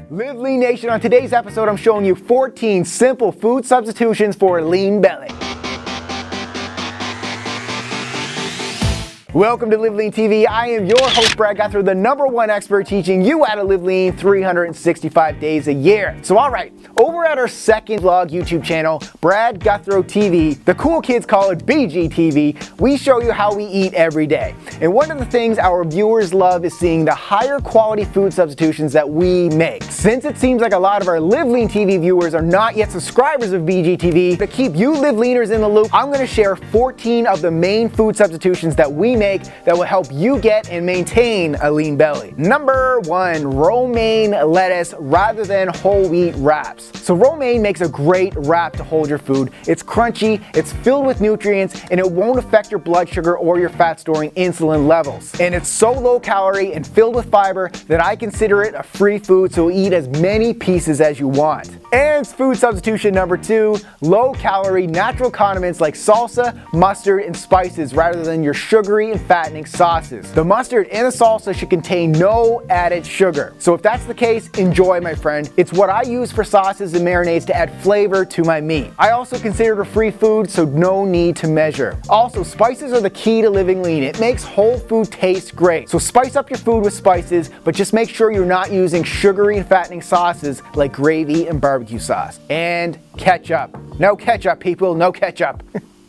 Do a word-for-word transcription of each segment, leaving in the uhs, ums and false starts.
Live Lean Nation, on today's episode I'm showing you fourteen simple food substitutions for a lean belly. Welcome to Live Lean T V. I am your host, Brad Guthrie, the number one expert teaching you how to live lean three hundred sixty-five days a year. So all right, over at our second vlog YouTube channel, Brad Guthrie T V, the cool kids call it B G T V, we show you how we eat every day. And one of the things our viewers love is seeing the higher quality food substitutions that we make. Since it seems like a lot of our Live Lean T V viewers are not yet subscribers of B G T V, to keep you Live Leaners in the loop, I'm going to share fourteen of the main food substitutions that we make that will help you get and maintain a lean belly. Number one, romaine lettuce rather than whole wheat wraps. So romaine makes a great wrap to hold your food. It's crunchy, it's filled with nutrients, and it won't affect your blood sugar or your fat storing insulin levels. And it's so low calorie and filled with fiber that I consider it a free food, so eat as many pieces as you want. And food substitution number two, low calorie natural condiments like salsa, mustard, and spices rather than your sugary and fattening sauces. The mustard and the salsa should contain no added sugar. So if that's the case, enjoy, my friend. It's what I use for sauces and marinades to add flavor to my meat. I also consider it a free food, so no need to measure. Also, spices are the key to living lean. It makes whole food taste great. So spice up your food with spices, but just make sure you're not using sugary and fattening sauces like gravy and barbecue sauce. And ketchup. No ketchup, people, no ketchup.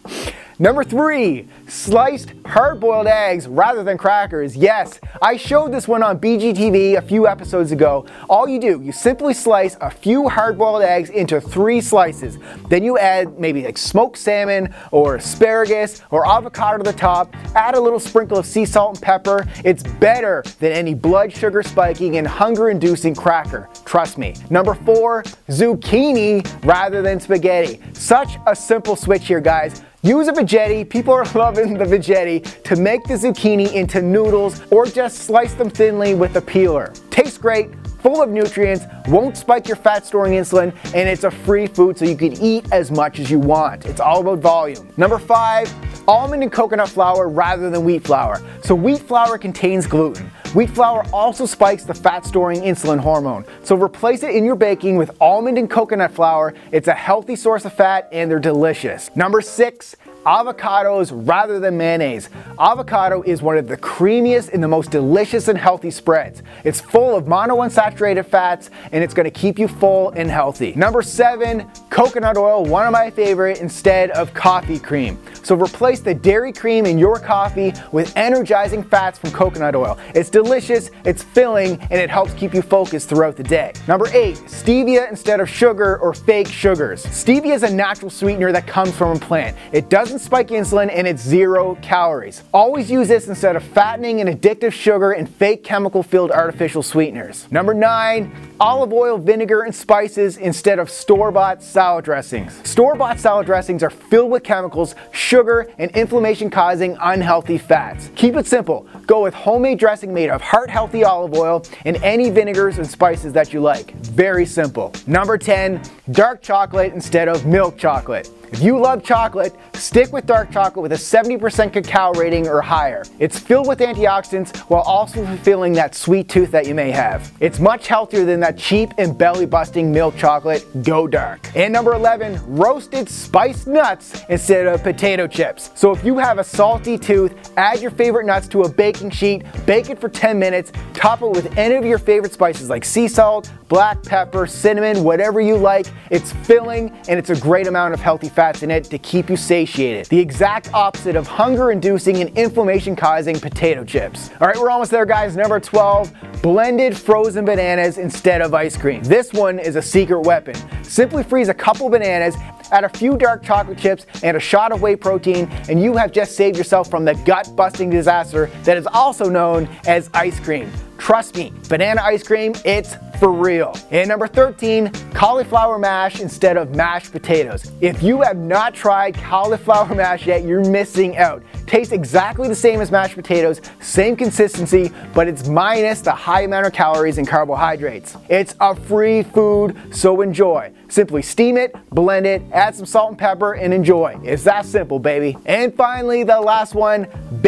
Number three, sliced hard-boiled eggs rather than crackers. Yes, I showed this one on B G T V a few episodes ago. All you do, you simply slice a few hard-boiled eggs into three slices. Then you add maybe like smoked salmon or asparagus or avocado to the top. Add a little sprinkle of sea salt and pepper. It's better than any blood sugar spiking and hunger-inducing cracker. Trust me. Number four, zucchini rather than spaghetti. Such a simple switch here, guys. Use a veggetti, people are loving the veggetti, to make the zucchini into noodles or just slice them thinly with a peeler. Tastes great, full of nutrients, won't spike your fat storing insulin, and it's a free food so you can eat as much as you want. It's all about volume. Number five, almond and coconut flour rather than wheat flour. So wheat flour contains gluten. Wheat flour also spikes the fat storing insulin hormone. So replace it in your baking with almond and coconut flour. It's a healthy source of fat and they're delicious. Number six, avocados rather than mayonnaise. Avocado is one of the creamiest and the most delicious and healthy spreads. It's full of monounsaturated fats and it's going to keep you full and healthy. Number seven, coconut oil, one of my favorite, instead of coffee cream. So replace the dairy cream in your coffee with energizing fats from coconut oil. It's delicious, it's filling, and it helps keep you focused throughout the day. Number eight, stevia instead of sugar or fake sugars. Stevia is a natural sweetener that comes from a plant. It doesn't spike insulin and it's zero calories. Always use this instead of fattening and addictive sugar and fake chemical-filled artificial sweeteners. Number nine, olive oil, vinegar, and spices instead of store-bought salad dressings. Store-bought salad dressings are filled with chemicals, sugar, and inflammation-causing unhealthy fats. Keep it simple. Go with homemade dressing made of heart-healthy olive oil and any vinegars and spices that you like. Very simple. Number ten, dark chocolate instead of milk chocolate. If you love chocolate, stick with dark chocolate with a seventy percent cacao rating or higher. It's filled with antioxidants while also fulfilling that sweet tooth that you may have. It's much healthier than that cheap and belly-busting milk chocolate. Go dark. And number eleven, roasted spiced nuts instead of potato chips. So if you have a salty tooth, add your favorite nuts to a baking sheet, bake it for ten minutes, top it with any of your favorite spices like sea salt, black pepper, cinnamon, whatever you like. It's filling and it's a great amount of healthy fats in it to keep you satiated. The exact opposite of hunger-inducing and inflammation-causing potato chips. All right, we're almost there, guys. Number twelve, blended frozen bananas instead of ice cream. This one is a secret weapon. Simply freeze a couple bananas, add a few dark chocolate chips and a shot of whey protein, and you have just saved yourself from the gut-busting disaster that is also known as ice cream. Trust me, banana ice cream, it's for real. And number thirteen, cauliflower mash instead of mashed potatoes. If you have not tried cauliflower mash yet, you're missing out. Tastes exactly the same as mashed potatoes, same consistency, but it's minus the high amount of calories and carbohydrates. It's a free food, so enjoy. Simply steam it, blend it, add some salt and pepper, and enjoy. It's that simple, baby. And finally, the last one, baked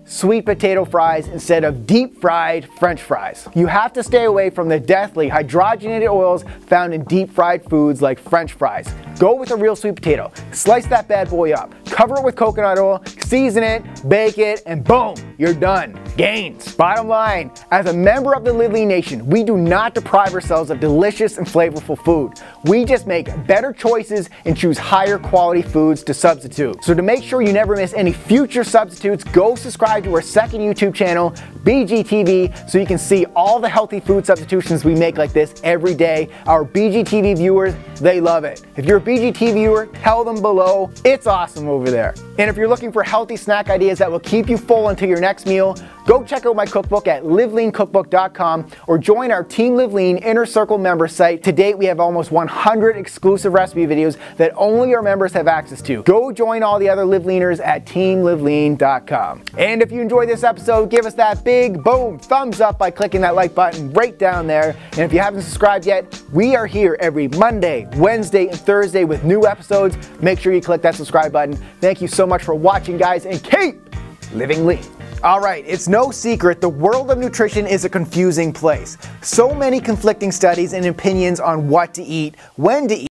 sweet potato fries instead of deep fried French fries. You have to stay away from the deathly hydrogenated oils found in deep fried foods like French fries. Go with a real sweet potato. Slice that bad boy up, cover it with coconut oil, season it, bake it, and boom, you're done. Gains. Bottom line, as a member of the LiveLean Nation, we do not deprive ourselves of delicious and flavorful food. We just make better choices and choose higher quality foods to substitute. So to make sure you never miss any future substitutes, go subscribe to our second YouTube channel, B G T V, so you can see all the healthy food substitutions we make like this every day. Our B G T V viewers, they love it. If you're a B G T V viewer, tell them below. It's awesome over there. And if you're looking for healthy snack ideas that will keep you full until your next meal, go check out my cookbook at live lean cookbook dot com or join our Team LiveLean Inner Circle member site. To date, we have almost one hundred exclusive recipe videos that only our members have access to. Go join all the other LiveLeaners at team live lean dot com. And if you enjoyed this episode, give us that big boom thumbs up by clicking that like button right down there. And if you haven't subscribed yet, we are here every Monday, Wednesday, and Thursday with new episodes. Make sure you click that subscribe button. Thank you so much for watching, guys, and keep living lean. Alright, it's no secret the world of nutrition is a confusing place. So many conflicting studies and opinions on what to eat, when to eat,